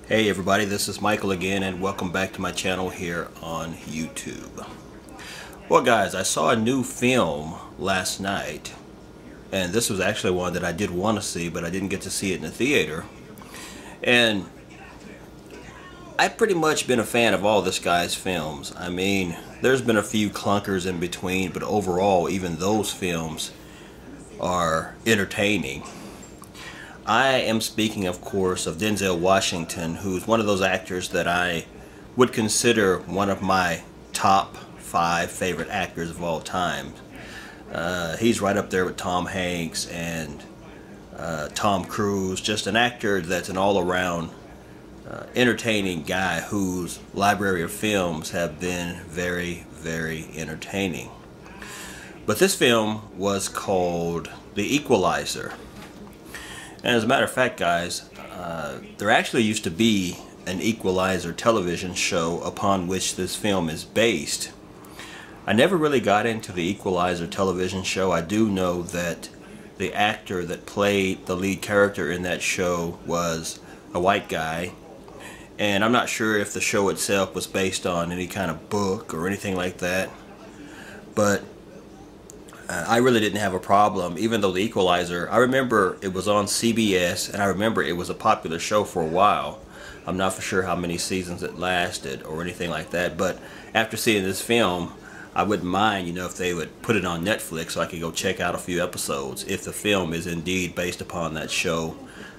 Hey everybody, this is Michael again and welcome back to my channel here on YouTube. Well guys, I saw a new film last night, and this was actually one that I did want to see, but I didn't get to see it in the theater. And I've pretty much been a fan of all this guy's films. I mean, there's been a few clunkers in between, but overall even those films are entertaining. I am speaking, of course, of Denzel Washington, who's one of those actors that I would consider one of my top 5 favorite actors of all time. He's right up there with Tom Hanks and Tom Cruise, just an actor that's an all-around entertaining guy whose library of films have been very, very entertaining. But this film was called The Equalizer. And as a matter of fact, guys, there actually used to be an Equalizer television show upon which this film is based. I never really got into the Equalizer television show. I do know that the actor that played the lead character in that show was a white guy. And I'm not sure if the show itself was based on any kind of book or anything like that. But I really didn't have a problem, even though The Equalizer, I remember it was on CBS, and I remember it was a popular show for a while. I'm not for sure how many seasons it lasted or anything like that, but after seeing this film, I wouldn't mind, if they would put it on Netflix so I could go check out a few episodes if the film is indeed based upon that show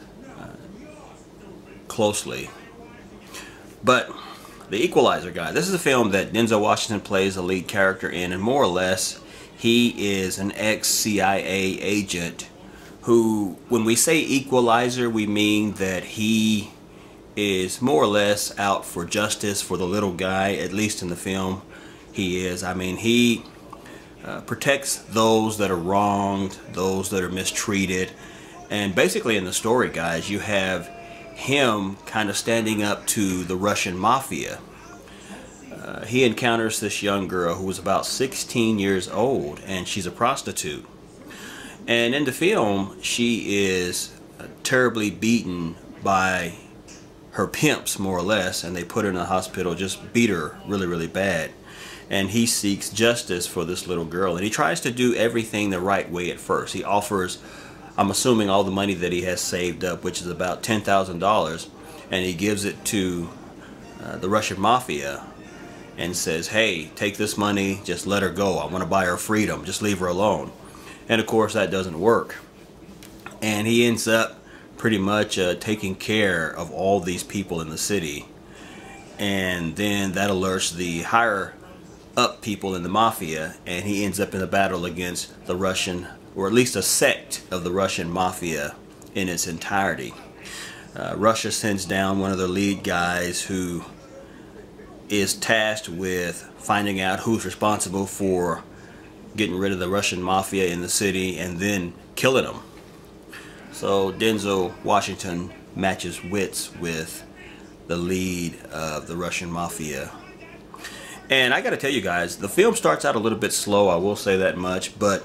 closely. But The Equalizer, guy, this is a film that Denzel Washington plays the lead character in, and more or less he is an ex-CIA agent who, when we say equalizer, we mean that he is more or less out for justice for the little guy, at least in the film he is. I mean, he protects those that are wronged, those that are mistreated. And basically in the story, guys, you have him kind of standing up to the Russian mafia. He encounters this young girl who was about 16 years old, and she's a prostitute. And in the film, she is terribly beaten by her pimps, more or less, and they put her in the hospital, just beat her really, really bad. And he seeks justice for this little girl, and he tries to do everything the right way at first. He offers, I'm assuming, all the money that he has saved up, which is about $10,000, and he gives it to the Russian mafia and says, hey, take this money, just let her go. I want to buy her freedom, just leave her alone. And of course that doesn't work. And he ends up pretty much taking care of all these people in the city. And then that alerts the higher up people in the mafia, and he ends up in a battle against the Russian, or at least a sect of the Russian mafia in its entirety. Russia sends down one of their lead guys who is tasked with finding out who's responsible for getting rid of the Russian mafia in the city and then killing them. So Denzel Washington matches wits with the lead of the Russian mafia. And I gotta tell you guys, the film starts out a little bit slow, I will say that much, but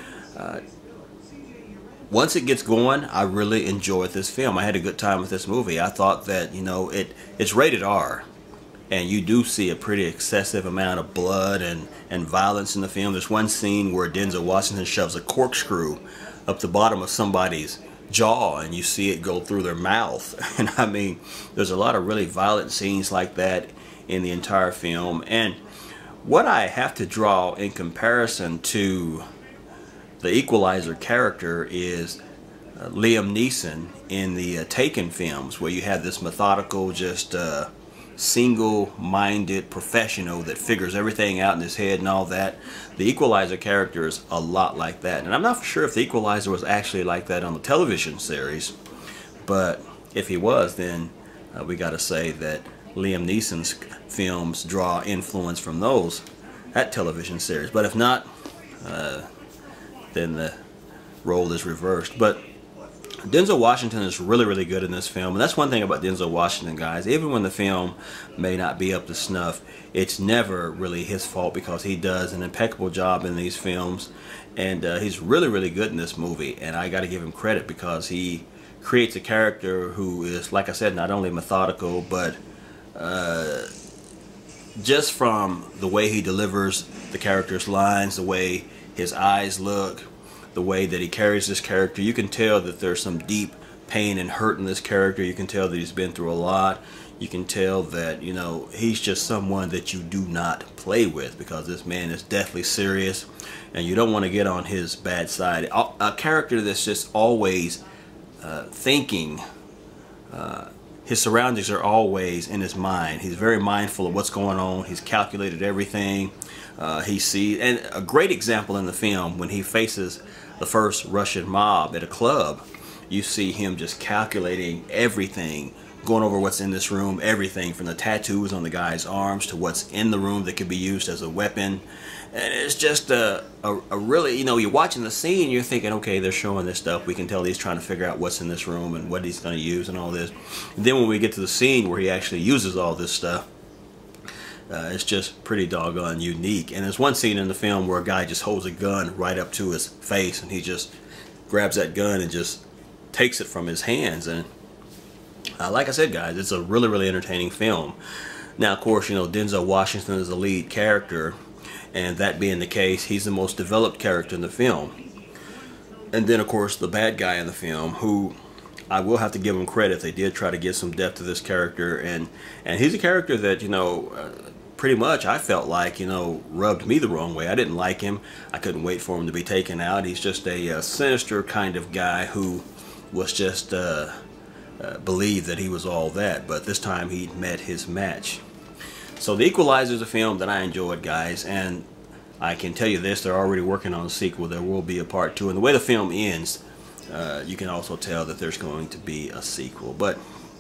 once it gets going, I really enjoyed this film. I had a good time with this movie. I thought that, it's rated R. And you do see a pretty excessive amount of blood and violence in the film. There's one scene where Denzel Washington shoves a corkscrew up the bottom of somebody's jaw, and you see it go through their mouth. And I mean, there's a lot of really violent scenes like that in the entire film. And what I have to draw in comparison to the Equalizer character is Liam Neeson in the Taken films, where you have this methodical, just single-minded professional that figures everything out in his head and all that. The Equalizer character is a lot like that, and I'm not sure if the Equalizer was actually like that on the television series, but if he was, then we gotta say that Liam Neeson's films draw influence from that television series. But if not, then the role is reversed. But Denzel Washington is really, really good in this film, and that's one thing about Denzel Washington, guys. Even when the film may not be up to snuff, it's never really his fault, because he does an impeccable job in these films, and he's really, really good in this movie. And I got to give him credit, because he creates a character who is, like I said, not only methodical, but just from the way he delivers the character's lines, the way his eyes look, the way that he carries this character, you can tell that there's some deep pain and hurt in this character. You can tell that he's been through a lot. You can tell that, you know, he's just someone that you do not play with, because this man is deathly serious and you don't want to get on his bad side. A character that's just always thinking. His surroundings are always in his mind. He's very mindful of what's going on. He's calculated everything. He sees, and a great example in the film, when he faces the first Russian mob at a club, you see him just calculating everything, going over what's in this room, everything from the tattoos on the guy's arms to what's in the room that could be used as a weapon. And it's just a really, you know, you're watching the scene, you're thinking, okay, they're showing this stuff. We can tell he's trying to figure out what's in this room and what he's going to use and all this. And then when we get to the scene where he actually uses all this stuff, it's just pretty doggone unique. And there's one scene in the film where a guy just holds a gun right up to his face, and he just grabs that gun and just takes it from his hands. And like I said, guys, it's a really, really entertaining film. Now, of course, you know, Denzel Washington is the lead character, and that being the case, he's the most developed character in the film. And then, of course, the bad guy in the film, who I will have to give him credit, they did try to give some depth to this character, and he's a character that, you know, pretty much I felt like, you know, rubbed me the wrong way. I didn't like him. I couldn't wait for him to be taken out. He's just a sinister kind of guy who was just believed that he was all that, but this time he met his match. So The Equalizer is a film that I enjoyed, guys, and I can tell you this, they're already working on a sequel. There will be a part 2, and the way the film ends, you can also tell that there's going to be a sequel. But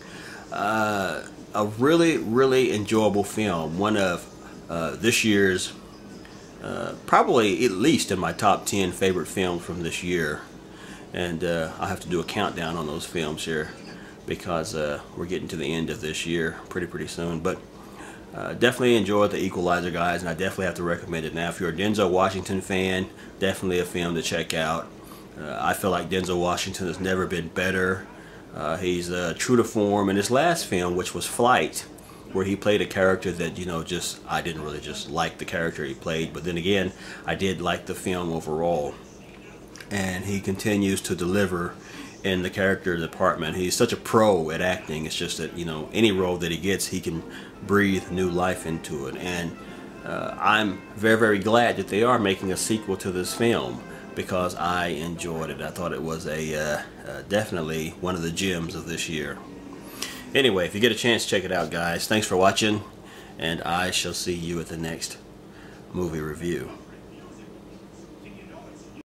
a really, really enjoyable film. One of this year's, probably at least in my top 10 favorite films from this year. And I'll have to do a countdown on those films here, because we're getting to the end of this year pretty soon. But definitely enjoyed The Equalizer, guys, and I definitely have to recommend it. Now, if you're a Denzel Washington fan, definitely a film to check out. I feel like Denzel Washington has never been better. He's true to form. In his last film, which was Flight, where he played a character that, you know, just, I didn't really just like the character he played, but then again, I did like the film overall. And he continues to deliver in the character department. He's such a pro at acting. It's just that, you know, any role that he gets, he can breathe new life into it. And I'm very, very glad that they are making a sequel to this film, because I enjoyed it. I thought it was a definitely one of the gems of this year. Anyway, if you get a chance, check it out, guys. Thanks for watching, and I shall see you at the next movie review.